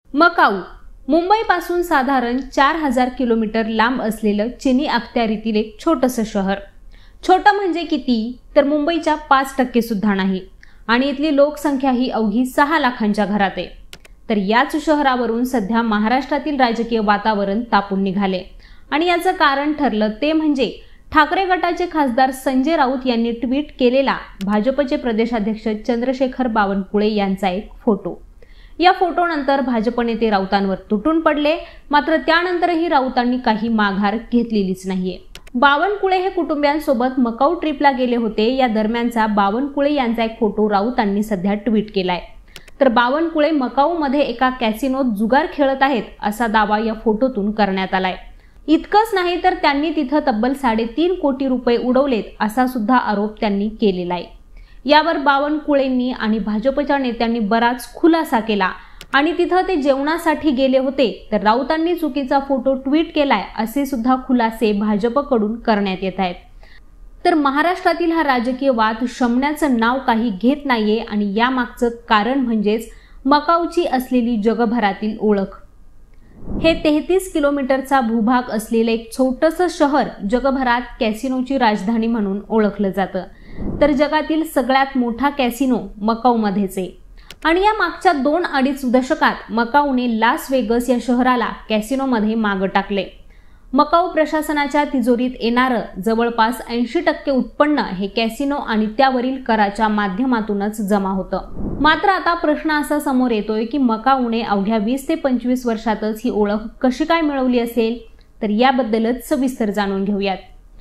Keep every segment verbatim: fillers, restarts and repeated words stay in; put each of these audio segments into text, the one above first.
Macau मुंबईपासून साधारण चार हजार किलोमीटर लांब असलेलं चिनी अखत्यारीतील एक छोटंसं शहर. छोटं म्हणजे किती, तर मुंबईच्या पाच टक्के सुद्धा नाही आणि इथली लोकसंख्या ही अवघी सहा लाखांच्या घरात आहे. तर याच शहरावरून सध्या महाराष्ट्रातील राजकीय वातावरण तापून निघाले आणि याचं कारण ठरलं ते म्हणजे ठाकरे गटाचे खासदार संजय राऊत यांनी ट्विट केलेला भाजपचे प्रदेशाध्यक्ष चंद्रशेखर बावनकुळे यांचा एक फोटो. या फोटोनंतर भाजप नेते राऊतांवर तुटून पडले, मात्र त्यानंतरही राऊतांनी काही माघार घेतलेलीच नाहीये. बावनकुळे हे कुटुंबियांसोबत मकाऊ ट्रिपला गेले होते. या दरम्यानचा बावनकुळे यांचा एक फोटो राऊतांनी सध्या ट्विट केलाय. तर बावनकुळे मकाऊमध्ये एका कॅसिनोत जुगार खेळत आहेत असा दावा या फोटोतून करण्यात आलाय. इतकंच नाही तर त्यांनी तिथं तब्बल साडेतीन कोटी रुपये उडवलेत असा सुद्धा आरोप त्यांनी केलेला आहे. यावर बावनकुळेंनी आणि भाजपच्या नेत्यांनी बराच खुलासा केला आणि तिथं ते जेवणासाठी गेले होते तर राऊतांनी चुकीचा फोटो ट्विट केलाय असे सुद्धा खुलासे भाजपकडून करण्यात येत आहेत. तर महाराष्ट्रातील हा राजकीय वाद शमण्याचं नाव काही घेत नाहीये आणि यामागचं कारण म्हणजेच मकाऊची असलेली जगभरातील ओळख. हे तेहतीस किलोमीटरचा भूभाग असलेले एक छोटंसं शहर जगभरात कॅसिनोची राजधानी म्हणून ओळखलं जातं. तर जगातील सगळ्यात मोठा कॅसिनो मकाऊमध्येच आहे आणि या मागच्या दोन अडीच दशकात मकाऊने लास वेगस या शहराला कॅसिनोमध्ये मागं टाकले. मकाऊ प्रशासनाच्या तिजोरीत येणारं जवळपास ऐंशी टक्के उत्पन्न हे कॅसिनो आणि त्यावरील कराच्या माध्यमातूनच जमा होतं. मात्र आता प्रश्न असा समोर येतोय की मकाऊने अवघ्या वीस ते पंचवीस वर्षातच ही ओळख कशी काय मिळवली असेल, तर याबद्दलच सविस्तर जाणून घेऊयात.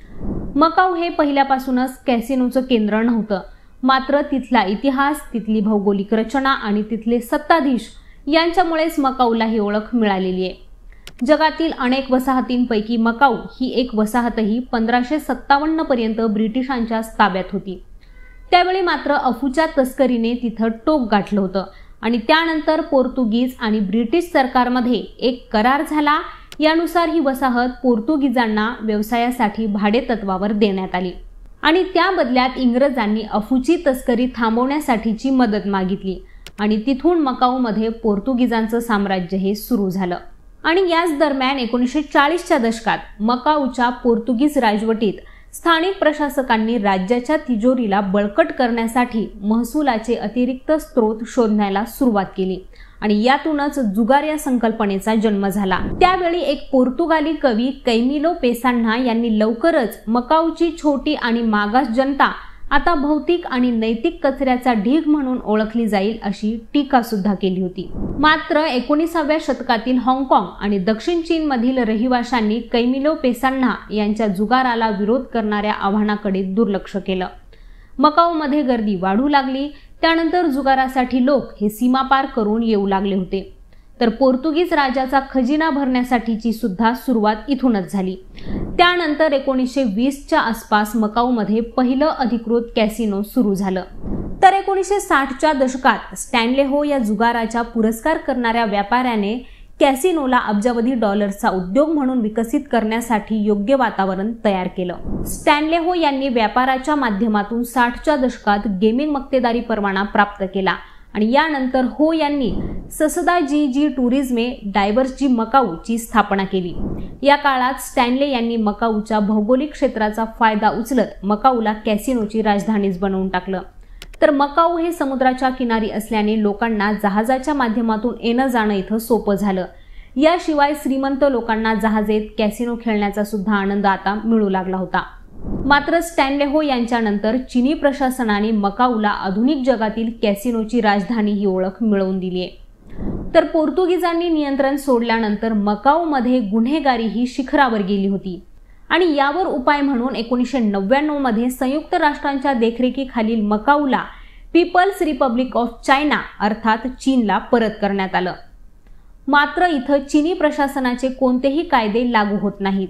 मकाऊ हे पहिल्यापासूनच कॅसिनोचं केंद्र नव्हतं, मात्र तिथला इतिहास, तिथली भौगोलिक रचना आणि तिथले सत्ताधीश यांच्यामुळेच मकाऊला ही ओळख मिळालेली आहे. जगातील अनेक वसाहतींपैकी मकाऊ ही एक वसाहतही पंधराशे सत्तावन्न पर्यंत ब्रिटिशांच्या ताब्यात होती. त्यावेळी मात्र अफूच्या तस्करीने तिथं टोक गाठलं होतं आणि त्यानंतर पोर्तुगीज आणि ब्रिटिश सरकारमध्ये एक करार झाला. यानुसार ही वसाहत पोर्तुगीजांना व्यवसायासाठी भाडेतत्वावर देण्यात आली आणि त्या बदल्यात इंग्रजांनी अफूची तस्करी थांबवण्यासाठीची मदत मागितली आणि तिथून मकाऊमध्ये पोर्तुगीजांचं साम्राज्य हे सुरू झालं. आणि याच दरम्यान एकोणीसशे चाळीसच्या दशकात मकाऊच्या पोर्तुगीज राजवटीत स्थानिक प्रशासकांनी राज्याच्या तिजोरीला बळकट करण्यासाठी महसुलाचे अतिरिक्त स्रोत शोधण्याला सुरुवात केली आणि यातूनच जुगार या संकल्पनेचा जन्म झाला. त्यावेळी एक पोर्तुगाली कवी कैमिलो पेसान्हा यांनी लवकरच मकाऊची छोटी आणि मागास जनता आता भौतिक आणि नैतिक कचऱ्याचा ढीग म्हणून ओळखली जाईल अशी टीका सुद्धा केली होती. मात्र एकोणिसाव्या शतकातील हाँगकाँग आणि दक्षिण चीनमधील रहिवाशांनी कैमिलो पेसान्हा यांच्या जुगाराला विरोध करणाऱ्या आव्हानाकडे दुर्लक्ष केलं. मकाऊमध्ये गर्दी वाढू लागली. त्यानंतर जुगारासाठी लोक हे सीमा पार करून येऊ लागले होते. तर पोर्तुगीज राजाचा खजिना भरण्यासाठीची सुद्धा सुरुवात इथूनच झाली. त्यानंतर एकोणीसशे वीसच्या आसपास मकाऊमध्ये पहिलं अधिकृत कॅसिनो सुरू झालं. तर एकोणीसशे साठच्या दशकात स्टॅनले हो या जुगाराच्या पुरस्कार करणाऱ्या व्यापाऱ्याने कॅसिनोला अब्जावधी डॉलर्सचा उद्योग म्हणून विकसित करण्यासाठी योग्य वातावरण तयार केलं. स्टॅनले हो यांनी व्यापाराच्या माध्यमातून साठच्या दशकात गेमिंग मक्तेदारी परवाना प्राप्त केला आणि यानंतर हो यांनी ससदा जी जी टुरिझमे डायव्हर्स जी मकाऊ ची स्थापना केली. या काळात स्टॅनले यांनी मकाऊच्या भौगोलिक क्षेत्राचा फायदा उचलत मकाऊला कॅसिनोची राजधानीच बनवून टाकलं. तर मकाऊ हे समुद्राच्या किनारी असल्याने लोकांना जहाजाच्या माध्यमातून येणं जाणं इथं सोपं झालं. याशिवाय श्रीमंत लोकांना जहाजेत कॅसिनो खेळण्याचा सुद्धा आनंद आता मिळू लागला होता. मात्र स्टॅनले हो यांच्यानंतर चिनी प्रशासनाने मकाऊला आधुनिक जगातील कॅसिनोची राजधानी ही ओळख मिळवून दिली आहे. तर पोर्तुगीजांनी नियंत्रण सोडल्यानंतर मकाऊमध्ये गुन्हेगारी ही शिखरावर गेली होती आणि यावर उपाय म्हणून एकोणीसशे नव्याण्णव मध्ये संयुक्त राष्ट्रांच्या देखरेखीखालील मकाऊला पीपल्स रिपब्लिक ऑफ चायना अर्थात चीनला परत करण्यात आलं. मात्र इथं चिनी प्रशासनाचे कोणतेही कायदे लागू होत नाहीत.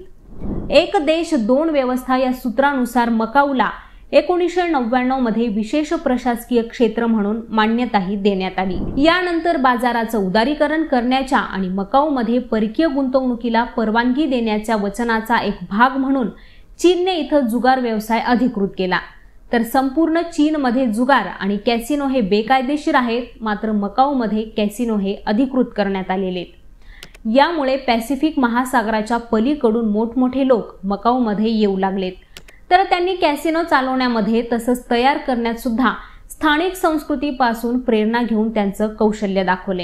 एक देश दोन व्यवस्था या सूत्रानुसार मकाऊला एकोणीसशे नव्याण्णव मध्ये विशेष प्रशासकीय क्षेत्र म्हणून मान्यताही देण्यात आली. यानंतर बाजाराचं उदारीकरण करण्याच्या आणि मकाऊमध्ये परकीय गुंतवणुकीला परवानगी देण्याच्या वचनाचा एक भाग म्हणून चीनने इथं जुगार व्यवसाय अधिकृत केला. तर संपूर्ण चीनमध्ये जुगार आणि कॅसिनो हे बेकायदेशीर आहेत, मात्र मकाऊमध्ये कॅसिनो हे अधिकृत करण्यात आलेले आहेत। यामुळे पॅसिफिक महासागराच्या पलीकडून मोठमोठे लोक मकाऊमध्ये येऊ लागलेत। तर त्यांनी कॅसिनो चालवण्यामध्ये तसंच तयार करण्यात सुद्धा स्थानिक संस्कृतीपासून प्रेरणा घेऊन त्यांचं कौशल्य दाखवले।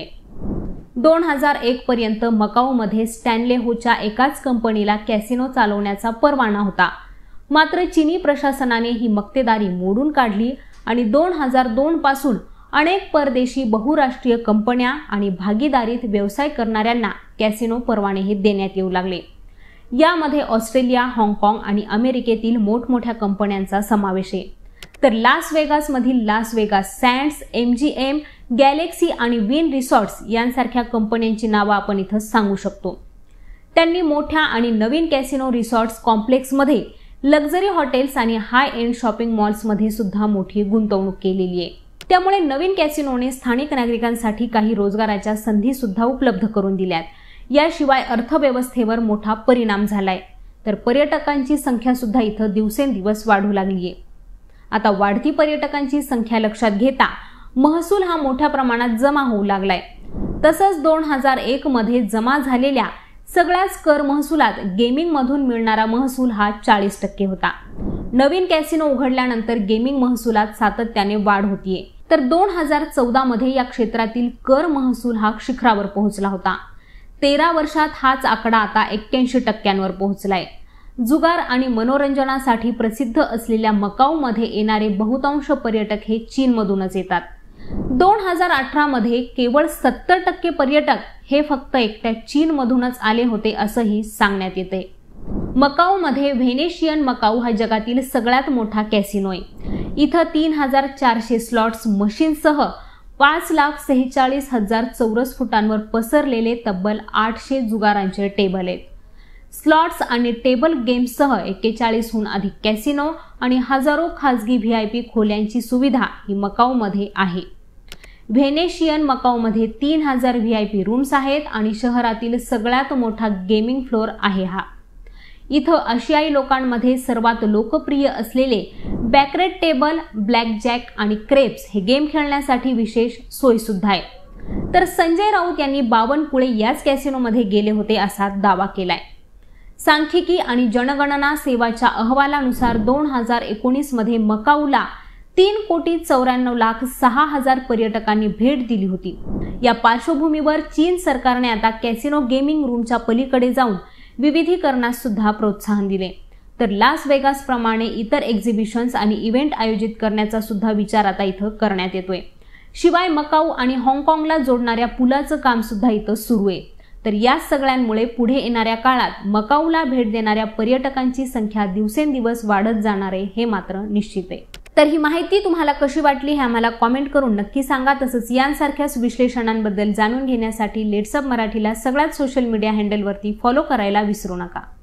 दोन हजार एक पर्यंत मकाऊमध्ये स्टॅनले होच्या एकाच कंपनीला कॅसिनो चालवण्याचा परवाना होता, मात्र चीनी प्रशासनाने ही मक्तेदारी मोडून काढली आणि दोन हजार दोन पासून अनेक परदेशी बहुराष्ट्रीय कंपन्या आणि भागीदारीत व्यवसाय करणाऱ्यांना कॅसिनो परवानेही देण्यात येऊ लागले। यामध्ये ऑस्ट्रेलिया, हाँगकाँग आणि अमेरिकेतील मोठमोठ्या कंपन्यांचा समावेश आहे। तर लास वेगासमधील Las Vegas Sands, M G M, Galaxy आणि विन रिसॉर्ट्स यांसारख्या कंपन्यांची नावं आपण इथं सांगू शकतो। त्यांनी मोठ्या आणि नवीन कॅसिनो रिसॉर्ट्स कॉम्प्लेक्समध्ये लक्झरी हॉटेल्स आणि हाय एंड शॉपिंग मॉल्समध्ये सुद्धा मोठी गुंतवणूक केलेली आहे। त्यामुळे नवीन कॅसिनोने स्थानिक नागरिकांसाठी काही रोजगाराच्या संधी सुद्धा उपलब्ध करून दिल्यात। याशिवाय अर्थव्यवस्थेवर मोठा परिणाम झालाय। तर पर्यटकांची संख्या सुद्धा इथं दिवसेंदिवस वाढू लागली आहे। आता वाढती पर्यटकांची संख्या लक्षात घेता महसूल हा मोठ्या प्रमाणात जमा होऊ लागलाय। तसंच दोन हजार एक मध्ये जमा झालेल्या सगळ्याच कर महसुलात गेमिंग मधून मिळणारा महसूल हा चाळीस टक्के होता। नवीन कॅसिनो उघडल्यानंतर गेमिंग महसुलात सातत्याने वाढ होतीये। तर दोन हजार चौदा मध्ये या क्षेत्रातील कर महसूल हा शिखरावर पोहोचला होता। तेरा वर्षात हाच आकडा आता एक्क्याऐंशी टक्क्यांवर पोहोचलाय। जुगार आणि मनोरंजनासाठी प्रसिद्ध असलेल्या मकाऊमध्ये येणारे बहुतांश पर्यटक हे चीनमधूनच येतात। दोन हजार अठरा मध्ये केवळ सत्तर टक्के पर्यटक हे फक्त एकट्या चीनमधूनच आले होते असंही सांगण्यात येते। मकाऊमध्ये व्हेनेशियन मकाऊ हा जगातील सगळ्यात मोठा कॅसिनो आहे। इथं तीन हजार चारशे स्लॉट्स मशीनसह पाच लाख सेहेचाळीस हजार चौरस फुटांवर पसरलेले तब्बल आठशे जुगारांचे टेबल आहेत। स्लॉट्स आणि टेबल गेम्ससह एक्केचाळीसहून अधिक कॅसिनो आणि हजारो खासगी व्ही आय पी खोल्यांची सुविधा ही मकाऊमध्ये आहे। व्हेनेशियन मकाऊमध्ये तीन हजार व्ही आय पी रूम्स आहेत आणि शहरातील सगळ्यात मोठा गेमिंग फ्लोर आहे हा। इथं आशियाई लोकांमध्ये सर्वात लोकप्रिय असलेले बॅकरेट टेबल, ब्लॅक जॅक आणि क्रेप्स हे गेम खेळण्यासाठी विशेष सोय सुद्धा आहे। तर संजय राऊत यांनी बावनकुळे याच कॅसिनोमध्ये गेले होते असा दावा केलाय। सांख्यिकी आणि जनगणना सेवाच्या अहवालानुसार दोन हजार एकोणीस मध्ये मकाऊला तीन कोटी चौऱ्याण्णव लाख सहा हजार पर्यटकांनी भेट दिली होती। या पार्श्वभूमीवर चीन सरकारने आता कॅसिनो गेमिंग रूमच्या पलीकडे जाऊन विविधीकरणास सुद्धा प्रोत्साहन दिले। तर लास वेगास प्रमाणे इतर एक्झिबिशन्स आणि इव्हेंट आयोजित करण्याचा सुद्धा विचार आता इथं करण्यात येतोय। शिवाय मकाऊ आणि हाँगकाँगला जोडणाऱ्या पुलाचं काम सुद्धा इथं सुरू आहे। तर या सगळ्यांमुळे पुढे येणाऱ्या काळात मकाऊला भेट देणाऱ्या पर्यटकांची संख्या दिवसेंदिवस वाढत जाणार आहे हे मात्र निश्चित आहे। तर ही माहिती तुम्हाला कशी वाटली हे आम्हाला कॉमेंट करून नक्की सांगा। तसंच यांसारख्याच विश्लेषणांबद्दल जाणून घेण्यासाठी लेट्सअप मराठीला सगळ्याच सोशल मीडिया हँडलवरती फॉलो करायला विसरू नका।